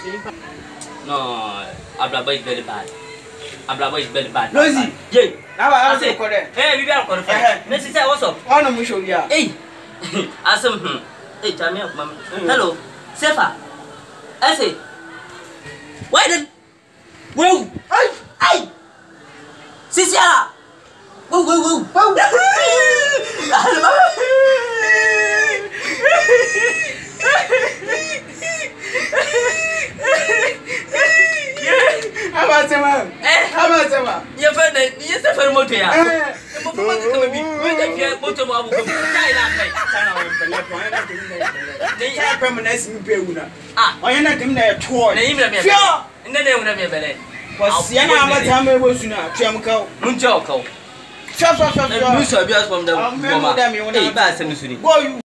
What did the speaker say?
No, Ablaba is very bad. Ablaba is very bad. Lonezy. Yeah. Now I say correct. Hey, we are correct. Let's say what's up? Oh no, we show ya. Hey. Asem. Hey, tell me, mama. Hello. Sefa. I say. Why then? Whoa. Hey. Hey. Sisia. Whoa, whoa, whoa. Whoa. How about you? Your friend, yes, a friend motor. Motor motor They are permanent in Peuna. Ah, I am not in there toward name. And then they would have been better. Was Siena Matame was in a Chamco, Munchoko. Chop, from the woman. Hey, Bass and Lucy.